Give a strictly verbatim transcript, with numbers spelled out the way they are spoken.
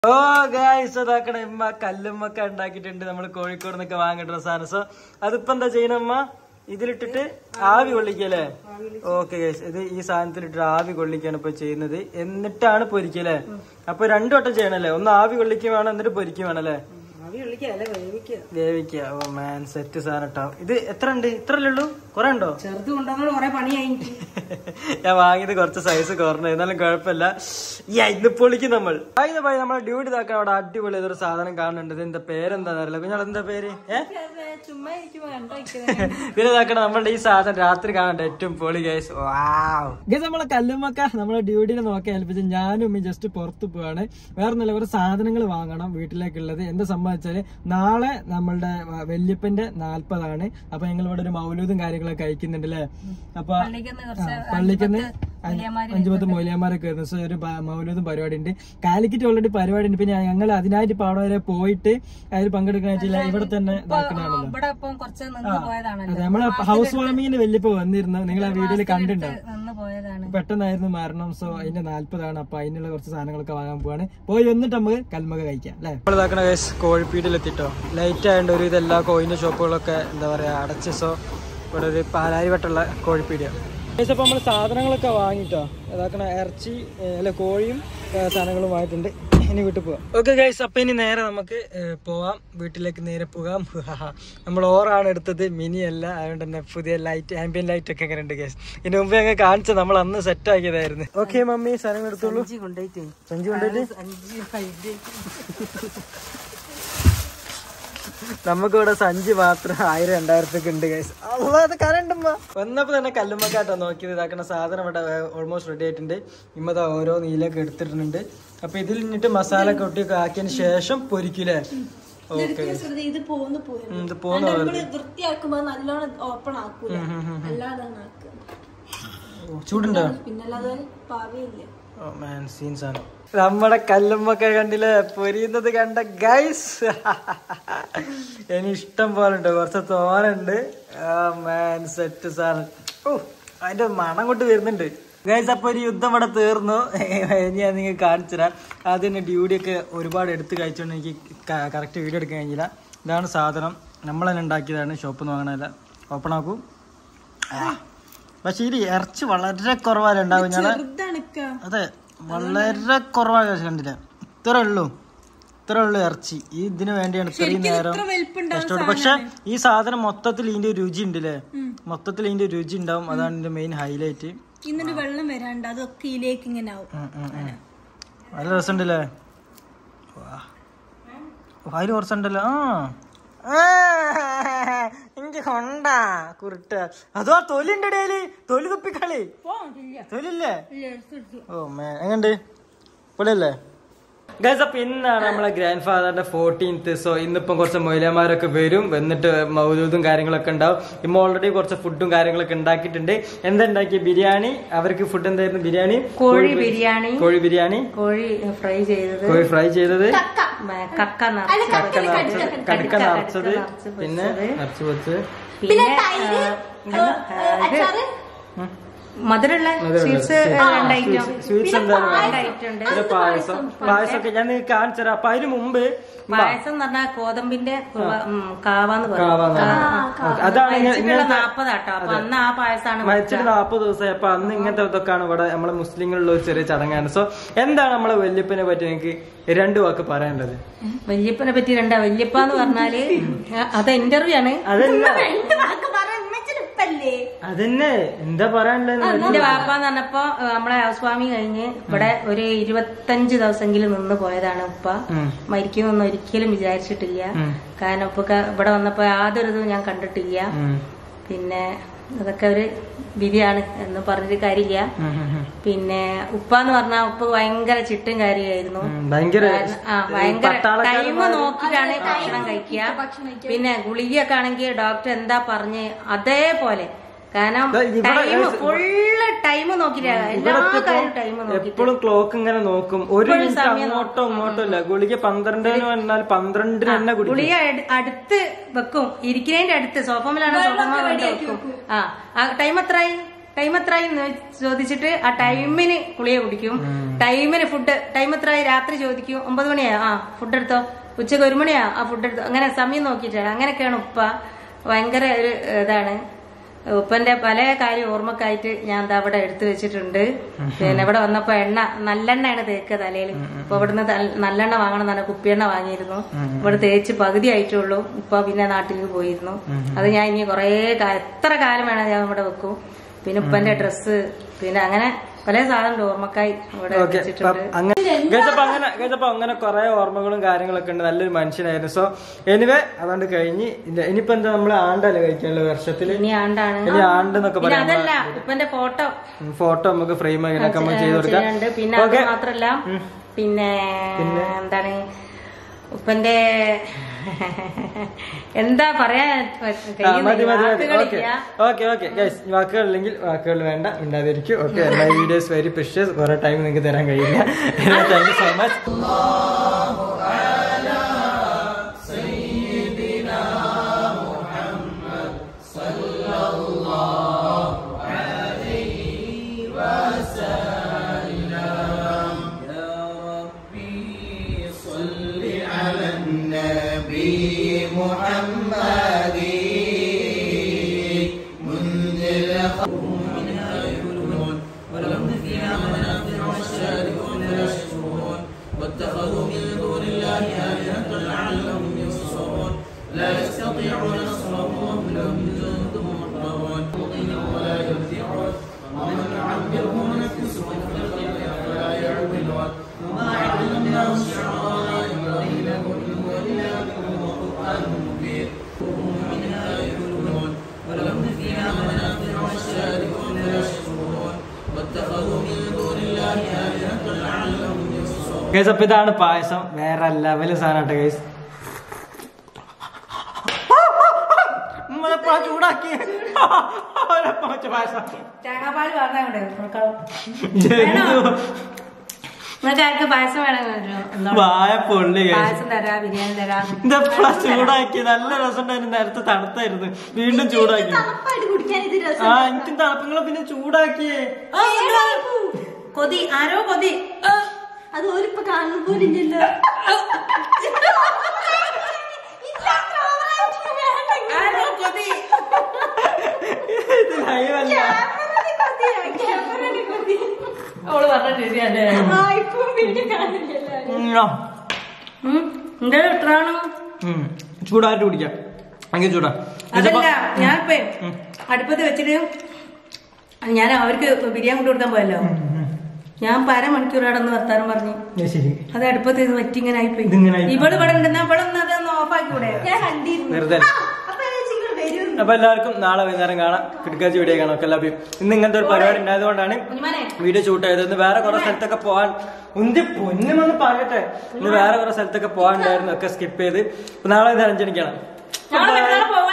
ഓ guys അതാക്കണ ഇമ്മ കല്ലുമ്മൊക്കെ ഉണ്ടാക്കിയിട്ടുണ്ട് നമ്മള് കോഴിക്കോട് നിന്നൊക്കെ വാങ്ങിട്ടുള്ള സാധനം. സോ അതിപ്പോ എന്താ ചെയ്യണമ്മ? ഇതിലിട്ടിട്ട് ആവി കൊള്ളിക്കല്ലേ? ഓക്കെ ഗൈസ്, ഇത് ഈ സാധനത്തിലിട്ട് ആവി കൊള്ളിക്കാണ് ഇപ്പൊ ചെയ്യുന്നത്. എന്നിട്ടാണ് പൊരിക്കല്ലേ? അപ്പൊ രണ്ടു വട്ടം ചെയ്യണല്ലേ? ഒന്ന് ആവി കൊള്ളിക്കുക വേണം, എന്നിട്ട് പൊരിക്കുക വേണല്ലേ? വേവിക്കുക. ഓ മാൻ, സെറ്റ് സാധനം ഇട്ടാ. ഇത് എത്ര ഉണ്ട്? ഇത്രല്ലേ ഉള്ളൂ? കൊറേ ഉണ്ടോ? ചെറുത് കൊണ്ടുവന്നത് കൊറേ പണിയായി. ഞാൻ വാങ്ങിയത് കുറച്ച് സൈസ് കുറഞ്ഞു, എന്നാലും കുഴപ്പമില്ല. ഇന്ന് പൊളിക്കും നമ്മൾ. അതിന് പോയി നമ്മളെ ഡ്യൂട്ടി ഇതാക്കാൻ അവിടെ അടിപൊളി ഏതൊരു സാധനം കാണുന്നുണ്ട്. എന്താ പേരെന്താന്ന് അറിയില്ല. കുഞ്ഞാൾ എന്താ പേര്? ഏഹ് പിന്നെ ഇതാക്കണം നമ്മളുടെ ഈ സാധനം രാത്രി കാണണ്ട ഏറ്റവും പൊളി ഗൈസ്. ഗൈസ് നമ്മളെ കല്ലുമ്മക്ക നമ്മളെ ഡ്യൂട്ടിനെ നോക്കി ഏൽപ്പിച്ച് ഞാനും ജസ്റ്റ് പുറത്തു പോവാണ്. വേറെ നല്ല കുറെ സാധനങ്ങൾ വാങ്ങണം വീട്ടിലേക്കുള്ളത്. എന്താ സംഭവിച്ചാല് നാളെ നമ്മളുടെ വല്യപ്പന്റെ നാല്പതാണ്. അപ്പൊ ഞങ്ങൾ ഇവിടെ ഒരു മൗലൂദും കാര്യങ്ങളൊക്കെ കഴിക്കുന്നുണ്ട് അല്ലേ? അപ്പൊ പള്ളിക്കന്ന് അഞ്ചു പത്ത് മൗലിയന്മാരൊക്കെ വരുന്നു. സോ ഒരു മൗലൂദും പരിപാടി ഉണ്ട്. കാലിക്കറ്റ് ഓൾറെഡി പരിപാടി ഉണ്ട്. പിന്നെ ഞങ്ങൾ അതിനായിട്ട് ഇപ്പൊ അവിടെ വരെ പോയിട്ട് അതിൽ പങ്കെടുക്കാനായിട്ടില്ല. ഇവിടെ തന്നെ ഇതാക്കണാണല്ലോ. അതെ, നമ്മളെ ഹൗസ് വാമിങ്ങിന് വല്യപ്പോ വന്നിരുന്നു. നിങ്ങൾ ആ വീഡിയോയിൽ കണ്ടിട്ടുണ്ടാവും. പെട്ടെന്നായിരുന്നു മരണം. സോ അതിന്റെ നാല്പതാണ്. അപ്പൊ അതിനുള്ള കുറച്ച് സാധനങ്ങളൊക്കെ വാങ്ങാൻ പോവാണ്. പോയി വന്നിട്ട് നമുക്ക് കൽമക കഴിക്കാം അല്ലെ? നമ്മളിതാക്കണ കേസ് കോഴിപ്പീടിലെത്തിട്ടോ. ലൈറ്റ് ആയതുകൊണ്ട് ഒരു ഇതെല്ലാ കോഴിന്റെ ഷോപ്പുകളൊക്കെ എന്താ പറയാ അടച്ച്. സോ ഇവിടെ ഒരു പാലാരി വട്ടുള്ള കോഴിപ്പീടിയാണ്. അപ്പൊ നമ്മള് സാധനങ്ങളൊക്കെ വാങ്ങിട്ടോ. ഇതാക്കണ ഇറച്ചി അല്ല കോഴിയും സാധനങ്ങളും വാങ്ങിയിട്ടുണ്ട്. ഇനി വീട്ടിൽ പോവാം. ഓക്കെ ഗൈസ്, അപ്പൊ ഇനി നേരെ നമുക്ക് പോവാം, വീട്ടിലേക്ക് നേരെ പോകാം. നമ്മൾ ഓറാണ് എടുത്തത്, മിനി അല്ല. അതുകൊണ്ട് തന്നെ പുതിയ ലൈറ്റ് ആംബിയൻ ലൈറ്റ് ഒക്കെ എങ്ങനെ ഉണ്ട് ഗൈസ്? ഇതിന് മുമ്പ് ഞങ്ങൾ കാണിച്ചത് നമ്മൾ അന്ന് സെറ്റ് ആക്കിയതായിരുന്നു. ഓക്കെ മമ്മി, സാധനങ്ങൾ എടുത്തോളൂ. സഞ്ചി കൊണ്ടുപോയിട്ട് നമുക്കിവിടെ സഞ്ചി മാത്രം ആയിരം രണ്ടായിരത്തൊക്കെ ഉണ്ട് ഗൈസ്. അത് കരണ്ടമ്മ വന്നപ്പോ തന്നെ കല്ലുമ്മക്കാട്ടോ നോക്കിയത്. ഇതാക്കുന്ന സാധനം ഇവിടെ ഓൾമോസ്റ്റ് റെഡി ആയിട്ടുണ്ട്. ഇമ്മതാ ഓരോ നീലൊക്കെ എടുത്തിട്ടുണ്ട്. അപ്പൊ ഇതിൽ നിന്നിട്ട് മസാല കൊട്ടിയൊക്കെ ആക്കിയതിന് ശേഷം പൊരിക്കൂലേ? ഓക്കെ, ഇത് പോന്ന് ചൂടുണ്ടോ? നമ്മുടെ കല്ലുമ്മൊക്കെ കണ്ടില്ലേ പൊരിയുന്നത് കണ്ട ഗൈസ്. ഇനി ഇഷ്ടം പോലെ ഉണ്ട്, കുറച്ച് തോനുണ്ട്. സെറ്റ് സാധനം. ഓ അതിന്റെ മണം കൊണ്ട് വരുന്നുണ്ട് ഗൈസ്. അപ്പൊ ഒരു യുദ്ധം ഇവിടെ തീർന്നു. ഞാൻ നിങ്ങൾ കാണിച്ചു തരാം. ആദ്യം തന്നെ ഡ്യൂട്ടി ഒക്കെ ഒരുപാട് എടുത്ത് കഴിച്ചോണ്ട് എനിക്ക് കറക്റ്റ് വീഡിയോ എടുക്കാൻ കഴിഞ്ഞില്ല. ഇതാണ് സാധനം, നമ്മൾ തന്നെ ഉണ്ടാക്കിയതാണ്. ഷോപ്പിൽ നിന്ന് വാങ്ങണല്ല. ഓപ്പൺ ആക്കൂ. പക്ഷെ ഇത് ഇറച്ചി വളരെ കുറവാണ് ഉണ്ടാവും. ഞാൻ അതെ വളരെ കുറവാണ് കണ്ടില്ല. ഇത്ര ഉള്ളൂ, ഇത്ര ഉള്ളു ഇറച്ചി. ഈ ഇതിന് വേണ്ടിയാണ് ഇത്രയും നേരം കഷ്ടപ്പെട്ടു. പക്ഷെ ഈ സാധനം മൊത്തത്തിൽ ഇതിന്റെ രുചി ഉണ്ട് അല്ലേ? മൊത്തത്തിൽ ഇതിന്റെ രുചി ഉണ്ടാവും. അതാണ് ഇതിന്റെ മെയിൻ ഹൈലൈറ്റ്. വെള്ളം വരാണ്ട് അതൊക്കെ ഇതിലേക്ക് ഇങ്ങനെ ആവും. നല്ല രസമുണ്ടല്ലേ? അതില് കുറച്ചുണ്ടല്ലോ. ആ എനിക്ക് കൊണ്ടാ കുരുട്ട. അതോ തൊലി ഉണ്ട് ഇടയില്. തൊലി തുപ്പിക്കളി. തൊലില്ലേ? ഓ മേ, എങ്ങണ്ട് പൊളിയല്ലേ ഗൈസ്? അപ്പൊ ഇന്നാണ് നമ്മളെ ഗ്രാൻഡ് ഫാദറിന്റെ ഫോർട്ടീൻത്ത്. സോ ഇന്നിപ്പം കുറച്ച് മൊയിലമാരൊക്കെ വരും. വന്നിട്ട് മൗലൂദും കാര്യങ്ങളൊക്കെ ഉണ്ടാവും. ഇമ്മ ഓൾറെഡി കുറച്ച് ഫുഡും കാര്യങ്ങളൊക്കെ ഉണ്ടാക്കിയിട്ടുണ്ട്. എന്താ ഉണ്ടാക്കിയ? ബിരിയാണി. അവർക്ക് ഫുഡ് എന്തായിരുന്നു? ബിരിയാണി, കോഴി ബിരിയാണി, കോഴി ബിരിയാണി, കോഴി ഫ്രൈ ചെയ്തത്, കോഴി ഫ്രൈ ചെയ്തത്, കക്ക കക്ക നിറച്ചത്, കടുക്ക നിറച്ചത്, പിന്നെ നിറച്ചു വെച്ച്, പിന്നെ മധുരമുള്ള സ്വീറ്റ്സ് സ്വീറ്റ്സ് എന്തായാലും പായസം. പായസമൊക്കെ ഞാൻ നിങ്ങൾക്ക് കാണിച്ചു തരാം. അപ്പൊ അതിന് മുമ്പ് പായസം എന്ന് പറഞ്ഞാൽ കോതമ്പിന്റെ കാവാന്ന് പറയും. അതാണ് നാപ്പതാട്ടോ. അപ്പൊ അന്ന് ആ പായസമാണ് മരിച്ചിട്ട് നാപ്പത് ദിവസമായി. അപ്പൊ അന്ന് ഇങ്ങനത്തെ ഇതൊക്കെയാണ് ഇവിടെ നമ്മളെ മുസ്ലിങ്ങളിലുള്ള ഒരു ചെറിയ ചടങ്ങാണ്. സോ എന്താണ് നമ്മളെ വല്യപ്പനെ പറ്റി എനിക്ക് രണ്ടു വാക്ക് പറയാനുള്ളത്? വല്യപ്പനെ പറ്റി രണ്ടാ. വല്യപ്പ എന്ന് പറഞ്ഞാല് അത് ഇന്റർവ്യൂ ആണ്. അതന്നെ എന്താ പറയാനുള്ളത്? എന്റെ വാപ്പാന്ന് പറഞ്ഞപ്പോ നമ്മളെ ഹൗസ് വാമിങ് കഴിഞ്ഞ് ഇവിടെ ഒരു ഇരുപത്തഞ്ച് ദിവസമെങ്കിലും നിന്ന് പോയതാണ്. ഉപ്പ മരിക്കുന്നൊന്നും ഒരിക്കലും വിചാരിച്ചിട്ടില്ല. കാരണം ഉപ്പ ഇവിടെ വന്നപ്പോ യാതൊരു ഇതും ഞാൻ കണ്ടിട്ടില്ല. പിന്നെ അതൊക്കെ ഒരു വിധിയാണ് എന്ന് പറഞ്ഞൊരു കാര്യമില്ല. പിന്നെ ഉപ്പാന്ന് പറഞ്ഞാൽ ഉപ്പ ഭയങ്കര ചിട്ടും കാര്യമായിരുന്നു. ആ ഭയങ്കര ടൈം നോക്കിയിട്ടാണ് ഭക്ഷണം കഴിക്കുക. പിന്നെ ഗുളികയൊക്കെ ആണെങ്കിൽ ഡോക്ടർ എന്താ പറഞ്ഞ് അതേപോലെ. കാരണം ടൈം ഫുള്ള് ടൈം നോക്കിയിട്ടാണ് എല്ലാ കാര്യവും ടൈം നോക്കി. എപ്പോഴും ക്ലോക്ക് ഇങ്ങനെ നോക്കും. ഒരു സമയം അങ്ങോട്ടോ ഇങ്ങോട്ടോ ഇല്ല. ഗുളിക പന്ത്രണ്ടിന് വന്നാൽ പന്ത്രണ്ടിന് തന്നെ ഗുളിക അടുത്ത് വെക്കും. ഇരിക്കുന്നതിന്റെ അടുത്ത് സോഫമിലാണ് സോഫമ വെക്കും. ആ ടൈം എത്രയായി? ടൈം എത്രയായി ചോദിച്ചിട്ട് ആ ടൈമിന് ഗുളിക കുടിക്കും. ടൈമിന് ഫുഡ് ടൈം എത്രയായി രാത്രി ചോദിക്കും. ഒമ്പത് മണിയാ ആ ഫുഡ് എടുത്തോ, ഉച്ചക്ക് ഒരു മണിയാ ആ ഫുഡ് എടുത്തോ, അങ്ങനെ സമയം നോക്കിയിട്ടാണ്. അങ്ങനെയൊക്കെയാണ് ഉപ്പ. ഭയങ്കര ഒരു ഇതാണ്. ഉപ്പന്റെ പല കാര്യം ഓർമ്മക്കായിട്ട് ഞാൻ എന്താ അവിടെ എടുത്തു വെച്ചിട്ടുണ്ട്. പിന്നെ ഇവിടെ വന്നപ്പോ എണ്ണ നല്ലെണ്ണയാണ് തേക്കുക തലയിൽ. ഇപ്പൊ ഇവിടുന്ന് നല്ലെണ്ണ വാങ്ങണം എന്നാണ് കുപ്പിയെണ്ണ വാങ്ങിയിരുന്നു. ഇവിടെ തേച്ച് പകുതി ആയിട്ടുള്ളൂ. ഉപ്പ പിന്നെ നാട്ടിലേക്ക് പോയിരുന്നു. അത് ഞാൻ ഇനി കുറെ കാലം എത്ര കാലം വേണം ഞാൻ ഇവിടെ വെക്കും. പിന്നെ ഉപ്പന്റെ ഡ്രസ്സ് പിന്നെ അങ്ങനെ പല സാധനം ഓർമ്മക്കായി ഇവിടെ വെച്ചിട്ടുണ്ട്. അങ്ങനെ കുറെ ഓർമ്മകളും കാര്യങ്ങളൊക്കെ ഉണ്ട്. നല്ലൊരു മനുഷ്യനായിരുന്നു. സോ എനിവേ അതുകൊണ്ട് കഴിഞ്ഞ് ഇനിയിപ്പോ എന്താ നമ്മള് ആണ്ടല്ലേ കഴിക്കാനുള്ള വർഷത്തില് ഇനി ആണ്ടാണ്. ഇനി ആണ്ടെന്നൊക്കെ പറയാം. അതല്ല ഉപ്പന്റെ ഫോട്ടോ ഫോട്ടോ നമുക്ക് ഫ്രെയിം ആക്കി നമ്മൾ ചെയ്ത് കൊടുക്കാം. പിന്നെ അത് മാത്രല്ല പിന്നെ എന്താണ് ഉപ്പന്റെ എന്താ പറയാ വാക്കുകളില്ലെങ്കിൽ വാക്കുകൾ വേണ്ട ഉണ്ടാതിരിക്കും. Okay, my videos very precious. കുറെ ടൈം നിങ്ങൾക്ക് തരാൻ കഴിയില്ല. Thank you so much. واتخذوا من دون الله آلهة لعلهم ينصرون لا يستطيعون نصرهم وهم لهم جند محضرون ولا يرجعون ومن يعمره نكسه في الخلق فلا يعقلون وما علمناه الشعراء ينبغي له إن هو إلا ذكر وقرآن مبين منها يأكلون ولهم فيها منافع والشاربون يشربون واتخذوا من دون الله آلهة لعلهم guys. അപ്പൊ ഇതാണ് പായസം. വേറെ ലെവല് സാധനമാട്ടെ ഗൈസ്. ചൂടാക്കി പായസം തേങ്ങാപ്പാല് നിങ്ങൾക്ക് പായസം വേണം. പായസം തരാ, ബിരിയാണി തരാം. ചൂടാക്കി നല്ല രസമുണ്ടായിരുന്നു. നേരത്തെ തണുത്തായിരുന്നു, വീണ്ടും ചൂടാക്കി. ആ എനിക്കും തണുപ്പങ്ങളെ പിന്നെ ചൂടാക്കിയേ. കൊതി ആരോ കൊതി അത് ഓരിപ്പോ കാണുന്ന പോലില്ലല്ലോ. അവള് പറഞ്ഞ ശരിയല്ലേ? എന്താ എത്രയാണോ ചൂടായിട്ട് കുടിക്കാം. അങ്ങനെ ചൂടാ. അതല്ല ഞാനിപ്പോ അടുപ്പത്ത് വെച്ചിട്ട് ഞാൻ അവർക്ക് ബിരിയാണി കൊണ്ടു കൊടുക്കാൻ പോയല്ലോ. ഞാൻ പരമണിക്കൂർ അടന്ന് വർത്താനം പറഞ്ഞു. അത് അടുപ്പത്ത് ഇത് പറ്റി ഇങ്ങനെ ആയിപ്പോയി. ഇവള് ഇവിടെ ഉണ്ടെന്നാ ഇവളൊന്ന് അതൊന്ന് ഓഫാക്കിക്കൂടെ? ഞാൻ കണ്ടിരുന്നു. അപ്പൊ എല്ലാവർക്കും നാളെ വൈകുന്നേരം കാണാം. കിടക്കാച്ചി വീഡിയോ കാണാം. ഒക്കെ എല്ലാവരും ഇന്ന് ഇങ്ങനത്തെ ഒരു പരിപാടി ഉണ്ടായതുകൊണ്ടാണ് വീഡിയോ ഷൂട്ട് ചെയ്തത്. ഇന്ന് വേറെ കുറെ സ്ഥലത്തൊക്കെ പോവാൻ ഉന്തി പൊന്നും വന്ന് പറയട്ടെ. ഇന്ന് വേറെ കുറെ സ്ഥലത്തൊക്കെ പോകാനുണ്ടായിരുന്നു. ഒക്കെ സ്കിപ്പ് ചെയ്ത് നാളെ ഇത് അഞ്ചണിക്കാണ്.